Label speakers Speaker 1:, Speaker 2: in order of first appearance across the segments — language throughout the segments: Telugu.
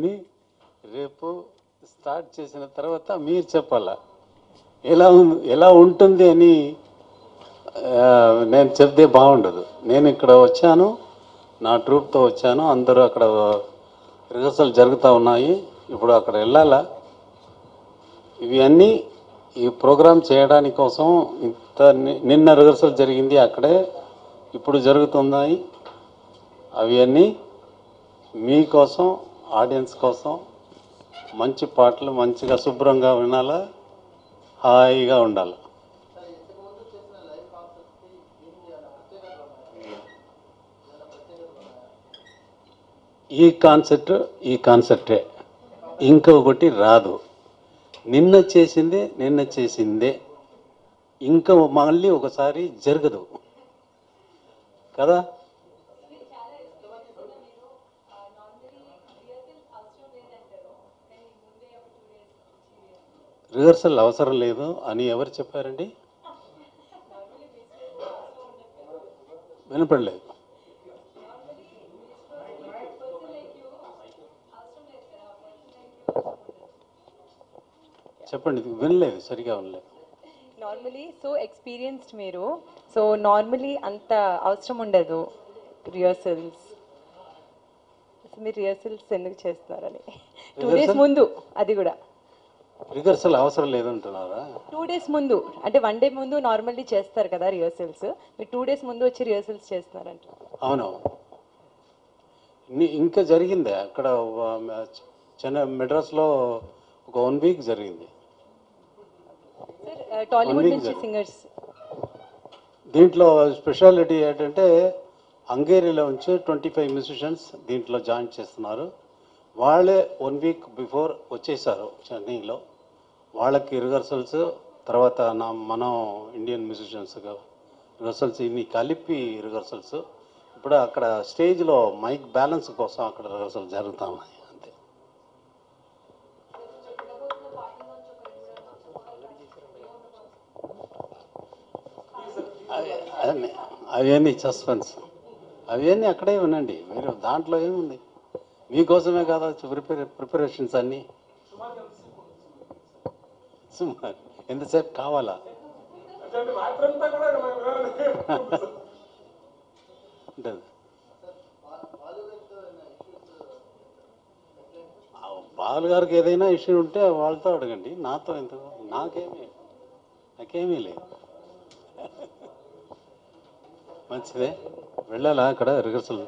Speaker 1: కానీ రేపు స్టార్ట్ చేసిన తర్వాత మీరు చెప్పాలా ఎలా ఉంటుంది అని నేను చెప్తే బాగుండదు. నేను ఇక్కడ వచ్చాను, నా ట్రూప్తో వచ్చాను, అందరూ అక్కడ రిహర్సల్ జరుగుతూ ఉన్నాయి. ఇప్పుడు అక్కడ వెళ్ళాలా. ఇవన్నీ ఈ ప్రోగ్రాం చేయడానికి కోసం నిన్న రిహర్సల్ జరిగింది అక్కడే, ఇప్పుడు జరుగుతున్నాయి. అవన్నీ మీకోసం, ఆడియన్స్ కోసం మంచి పాటలు మంచిగా శుభ్రంగా వినాలా, హాయిగా ఉండాలి. ఈ కాన్సెప్టే ఇంకొకటి రాదు. నిన్న చేసిందే ఇంకా మళ్ళీ ఒకసారి జరగదు కదా. రిహర్సల్ అవసరం లేదు అని ఎవరు చెప్పారండి? వినపడలేదు. చెప్పండి, వినలేదు, సరిగా వినలేదు.
Speaker 2: నార్మలీ సో ఎక్స్పీరియన్స్డ్ మీరు, సో నార్మలీ అంత అవసరం ఉండదు రిహర్సల్స్. మీరు రిహర్సల్స్ ఎందుకు చేస్తున్నారని 2 days ముందు, అది కూడా
Speaker 1: రిహర్సల్ అవసరం లేదంటున్నారా?
Speaker 2: 2 days ముందు అంటే 1 day ముందు నార్మల్లీ చేస్తారు కదా రిహర్సల్స్, మీరు 2 days ముందు వచ్చి రిహర్సల్స్ చేస్తున్నారంట.
Speaker 1: అవును, ఇంకా జరిగిందే అక్కడ మెడ్రాస్లో ఒక 1 week జరిగింది.
Speaker 2: టాలీవుడ్ నుంచి సింగర్స్,
Speaker 1: దీంట్లో స్పెషాలిటీ ఏంటంటే హంగేరీలో నుంచి 25 మ్యూజిషియన్స్ దీంట్లో జాయిన్ చేస్తున్నారు. వాళ్ళే 1 week బిఫోర్ వచ్చేసారు చెన్నైలో. వాళ్ళకి రిహర్సల్స్, తర్వాత మనం ఇండియన్ మ్యూజిషియన్స్గా రిహర్సల్స్ ఇన్ని కలిపి రిహర్సల్స్. ఇప్పుడు అక్కడ స్టేజ్లో మైక్ బ్యాలెన్స్ కోసం అక్కడ రిహర్సల్ జరుగుతూ ఉన్నాయి అంతే. అవన్నీ సస్పెన్స్, అవన్నీ అక్కడే వినండి మీరు. దాంట్లో ఏముంది, మీకోసమే కదా ప్రిపరేషన్స్ అన్నీ. సుమారు ఎంతసేపు కావాలా? బాలు గారికి ఏదైనా ఇష్యూ ఉంటే వాళ్ళతో అడగండి, నాతో ఎందుకు? నాకేమీ లేదు. మంచిదే, వెళ్ళాలా అక్కడ rehearsal.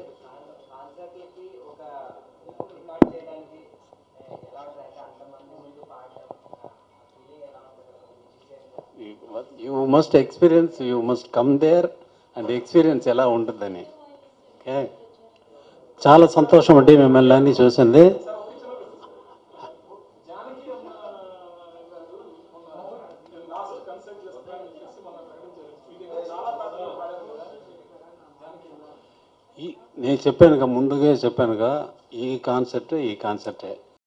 Speaker 1: You must experience, you must come there and experience ఎలా ఉంటుందని. ఓకే, చాలా సంతోషం అండి మిమ్మల్ని అన్నీ చూసింది. నేను చెప్పానుగా, ముందుగా చెప్పానుగా, ఈ కాన్సెప్టే